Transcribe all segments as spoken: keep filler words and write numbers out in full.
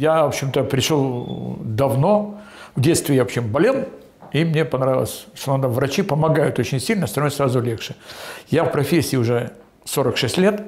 я, в общем-то, пришел давно. В детстве я, в общем, болел, и мне понравилось, что надо, врачи помогают очень сильно, становится сразу легче. Я в профессии уже сорок шесть лет.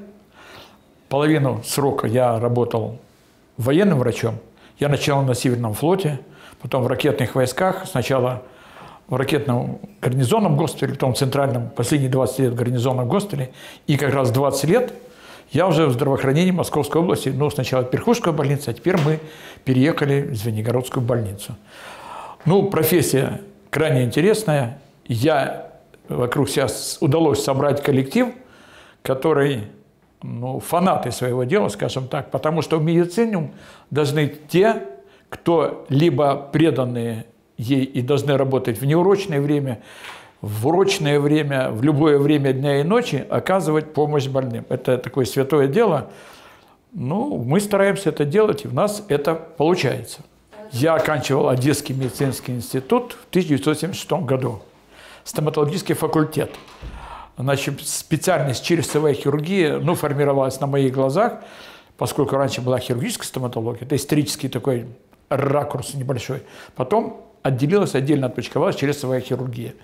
Половину срока я работал военным врачом. Я начал на Северном флоте, потом в ракетных войсках. Сначала в ракетном гарнизонном госпитале, потом в центральном, последние двадцать лет в гарнизонном госпитале. И как раз двадцать лет я уже в здравоохранении Московской области. Ну, сначала Перхушская больница, а теперь мы переехали в Звенигородскую больницу. Ну, профессия крайне интересная. Я вокруг себя удалось собрать коллектив, который, ну, фанаты своего дела, скажем так, потому что в медицине должны те, кто либо преданные ей и должны работать в неурочное время, в урочное время, в любое время дня и ночи оказывать помощь больным. Это такое святое дело. Ну, мы стараемся это делать, и у нас это получается. Я оканчивал Одесский медицинский институт в тысяча девятьсот семьдесят шестом году, стоматологический факультет. Значит, специальность челюстевая хирургия, ну, формировалась на моих глазах, поскольку раньше была хирургическая стоматология, это исторический такой ракурс небольшой. Потом отделилась, отдельно отпочковалась челюстевая хирургия.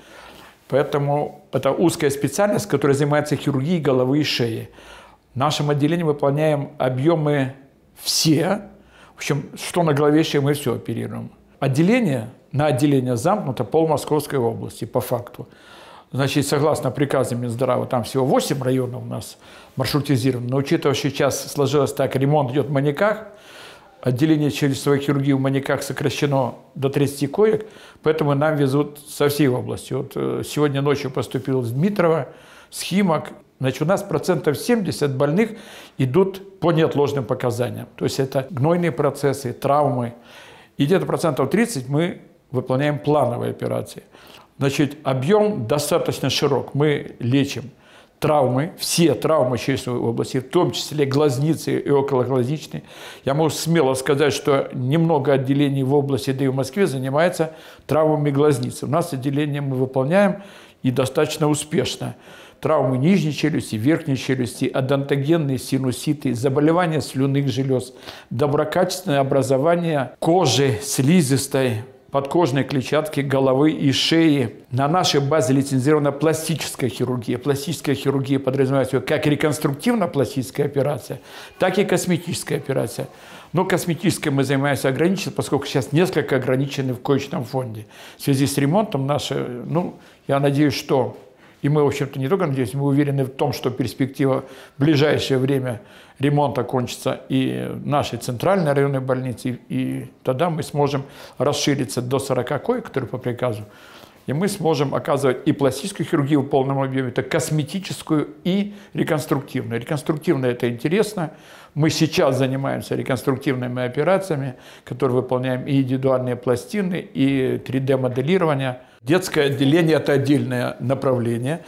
Поэтому это узкая специальность, которая занимается хирургией головы и шеи. В нашем отделении выполняем объемы все. В общем, что на голове и шее, мы все оперируем. Отделение на отделение замкнуто пол Московской области, по факту. Значит, согласно приказам Минздрава, там всего восемь районов у нас маршрутизировано. Но учитывая, что сейчас сложилось так, ремонт идет в Маниках, отделение челюстевой хирургии в Маниках сокращено до тридцати коек, поэтому нам везут со всей области. Вот сегодня ночью поступил с Дмитрова, с Химок. Значит, у нас процентов семьдесят больных идут по неотложным показаниям. То есть это гнойные процессы, травмы. И где-то процентов тридцать мы выполняем плановые операции. Значит, объем достаточно широк. Мы лечим травмы, все травмы челюстной области, в том числе глазницы и окологлазничные. Я могу смело сказать, что немного отделений в области, да и в Москве, занимается травмами глазницы. У нас отделение мы выполняем и достаточно успешно. Травмы нижней челюсти, верхней челюсти, одонтогенные синуситы, заболевания слюнных желез, доброкачественное образование кожи слизистой, подкожной клетчатки головы и шеи. На нашей базе лицензирована пластическая хирургия. Пластическая хирургия подразумевает как реконструктивно-пластическая операция, так и косметическая операция. Но косметической мы занимаемся ограниченно, поскольку сейчас несколько ограничены в коечном фонде. В связи с ремонтом наши, ну, я надеюсь, что, и мы, в общем-то, не только надеемся, мы уверены в том, что перспектива в ближайшее время ремонта кончится и нашей центральной районной больницы, и тогда мы сможем расшириться до сорока коек, которые по приказу, и мы сможем оказывать и пластическую хирургию в полном объеме, это косметическую и реконструктивную. Реконструктивная – это интересно. Мы сейчас занимаемся реконструктивными операциями, которые выполняем и индивидуальные пластины, и три дэ моделирование. Детское отделение – это отдельное направление.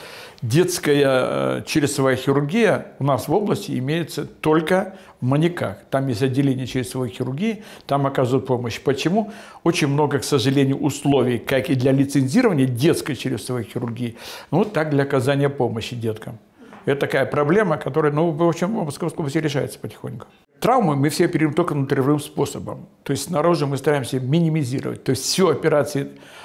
Детская челюстевая хирургия у нас в области имеется только в Маниках. Там есть отделение челюстевой хирургии, там оказывают помощь. Почему? Очень много, к сожалению, условий, как и для лицензирования детской челюстевой хирургии, ну, так и для оказания помощи деткам. Это такая проблема, которая, ну, в общем, в Московской области решается потихоньку. Травмы мы все оперируем только внутривым способом. То есть снаружи мы стараемся минимизировать. То есть все операции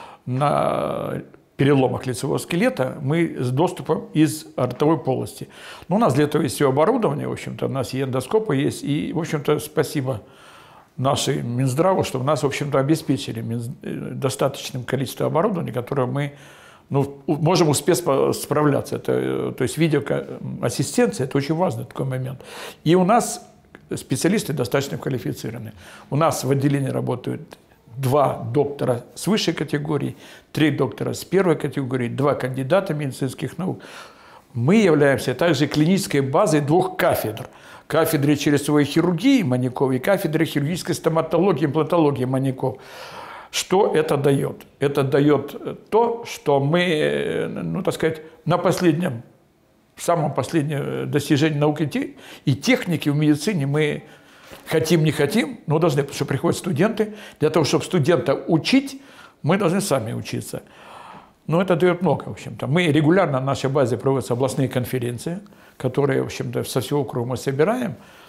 на переломах лицевого скелета мы с доступом из ротовой полости. Но у нас для этого есть все оборудование, в общем-то, у нас и эндоскопы есть, и, в общем-то, спасибо нашей Минздраву, что нас, в общем-то, обеспечили достаточным количеством оборудования, которое мы, ну, можем успешно справляться. Это, то есть видеоассистенция – это очень важный такой момент. И у нас специалисты достаточно квалифицированы. У нас в отделении работают два доктора с высшей категории, три доктора с первой категории, два кандидата медицинских наук. Мы являемся также клинической базой двух кафедр. Кафедры челюстевой хирургии Маников и кафедры хирургической стоматологии и имплантологии Маников. Что это дает? Это дает то, что мы, ну, так сказать, на последнем, самом последнем достижении науки и техники в медицине мы хотим, не хотим, но должны, потому что приходят студенты. Для того, чтобы студента учить, мы должны сами учиться. Но это дает много, в общем-то. Мы регулярно на нашей базе проводятся областные конференции, которые, в общем-то, со всего округа мы собираем.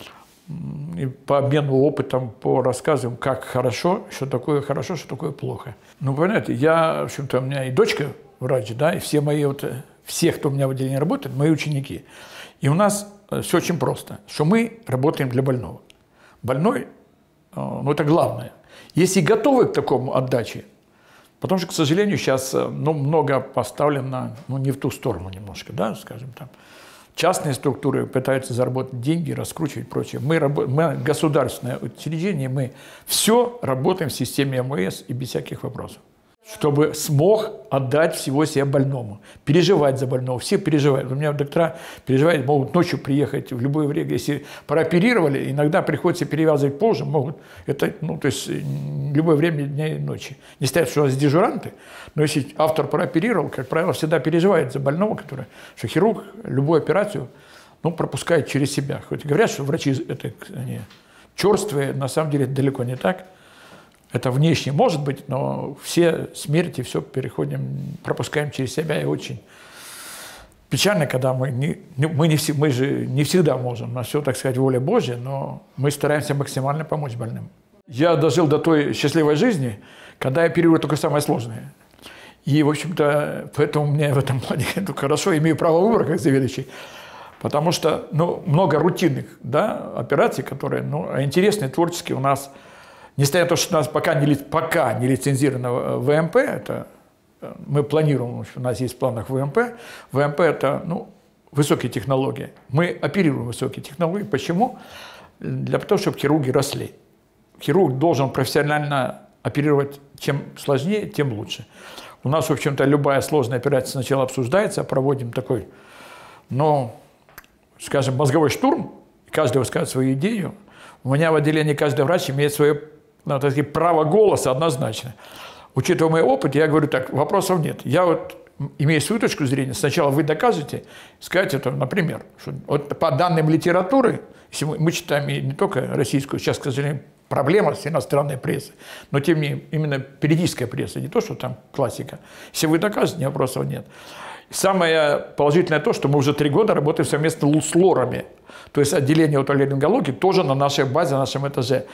и по обмену опытом, по рассказам, как хорошо, что такое хорошо, что такое плохо. Ну, понимаете, я, в общем-то, у меня и дочка врач, да, и все мои, вот, все, кто у меня в отделении работает, мои ученики. И у нас все очень просто, что мы работаем для больного. Больной, ну, это главное. Если готовы к такому отдаче, потому что, к сожалению, сейчас ну, много поставлено ну, не в ту сторону немножко, да, скажем там. Частные структуры пытаются заработать деньги, раскручивать и прочее. Мы, мы государственное учреждение, мы все работаем в системе эм вэ эс и без всяких вопросов. Чтобы смог отдать всего себя больному, переживать за больного. Все переживают. У меня доктора переживают, могут ночью приехать в любое время. Если прооперировали, иногда приходится перевязывать позже, могут. Это, ну, то есть, любое время дня и ночи. Не ставят, что у нас дежуранты, но если автор прооперировал, как правило, всегда переживает за больного, который, что хирург любую операцию ну, пропускает через себя. Хоть говорят, что врачи это, они черствые, на самом деле это далеко не так. Это внешне может быть, но все смерти, все переходим, пропускаем через себя, и очень печально, когда мы не, мы, не, мы же не всегда можем, на все, так сказать, воля Божья, но мы стараемся максимально помочь больным. Я дожил до той счастливой жизни, когда я оперирую только самое сложное. И, в общем-то, поэтому мне в этом плане хорошо, имею право выбора как заведующий, потому что ну, много рутинных да, операций, которые ну, интересные, творческие у нас. Несмотря на то, что у нас пока не, пока не лицензировано вэ эм пэ, это мы планируем, у нас есть в планах вэ эм пэ. вэ эм пэ – это ну, высокие технологии. Мы оперируем высокие технологии. Почему? Для того, чтобы хирурги росли. Хирург должен профессионально оперировать. Чем сложнее, тем лучше. У нас, в общем-то, любая сложная операция сначала обсуждается, проводим такой, ну, скажем, мозговой штурм. Каждый высказывает свою идею. У меня в отделении каждый врач имеет свое ну, так сказать, право голоса однозначно. Учитывая мой опыт, я говорю так, вопросов нет. Я вот имею свою точку зрения. Сначала вы докажете, скажете, это, например, что вот по данным литературы, если мы, мы читаем и не только российскую, сейчас, к сожалению, проблема с иностранной прессой, но тем не менее именно периодическая пресса, не то, что там классика. Если вы докажете, вопросов нет. Самое положительное то, что мы уже три года работаем совместно с лорами. То есть отделение отоларингологии тоже на нашей базе, на нашем этаже.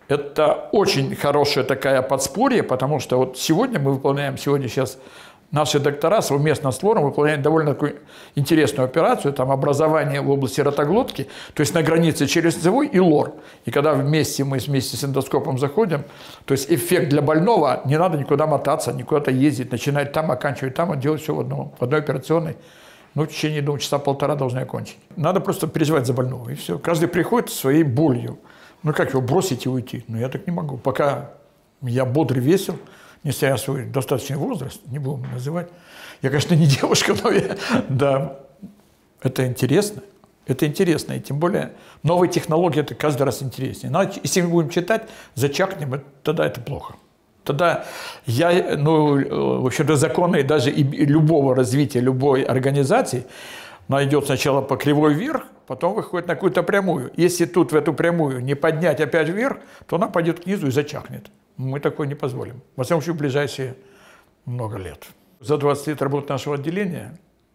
Это очень хорошее такое подспорье, потому что вот сегодня мы выполняем, сегодня сейчас наши доктора совместно с лором выполняют довольно такую интересную операцию, там образование в области ротоглотки, то есть на границе челюстевой и лор. И когда вместе мы вместе с эндоскопом заходим, то есть эффект для больного, не надо никуда мотаться, никуда-то ездить, начинать там, оканчивать там, а делать все в, одном, в одной операционной. Ну, в течение, думаю, часа полтора должны окончить. Надо просто переживать за больного, и все. Каждый приходит со своей болью. Ну, как его бросить и уйти? Ну, я так не могу. Пока я бодрый, весел, несмотря на свой достаточный возраст, не будем называть. Я, конечно, не девушка, но я, да, это интересно. Это интересно. И тем более новые технологии, это каждый раз интереснее. Но если мы будем читать, зачахнем, тогда это плохо. Тогда я, ну, в общем-то, законы даже и любого развития, любой организации, она идет сначала по кривой вверх, потом выходит на какую-то прямую. Если тут в эту прямую не поднять опять вверх, то она пойдет к низу и зачахнет. Мы такое не позволим. Во всяком случае, в ближайшие много лет. За двадцать лет работы нашего отделения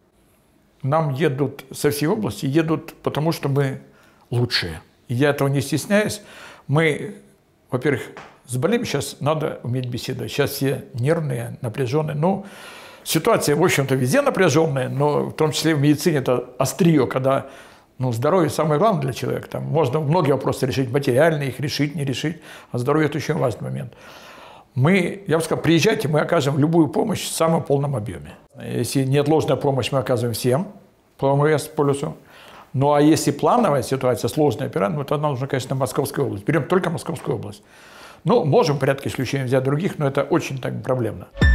нам едут со всей области, едут потому, что мы лучшие. И я этого не стесняюсь. Мы, во-первых, с больными сейчас надо уметь беседовать. Сейчас все нервные, напряженные. Ну, ситуация, в общем-то, везде напряженная, но в том числе в медицине это острие, когда ну, здоровье самое главное для человека. Там можно многие вопросы решить, материальные, их решить, не решить, а здоровье – это очень важный момент. Мы, я бы сказал, приезжайте, мы окажем любую помощь в самом полном объеме. Если неотложная помощь, мы оказываем всем по эм вэ эс полюсу. Ну, а если плановая ситуация, сложная операция, ну, тогда нужно, конечно, Московская область. Берем только Московскую область. Ну, можем в порядке исключения взять других, но это очень так проблемно.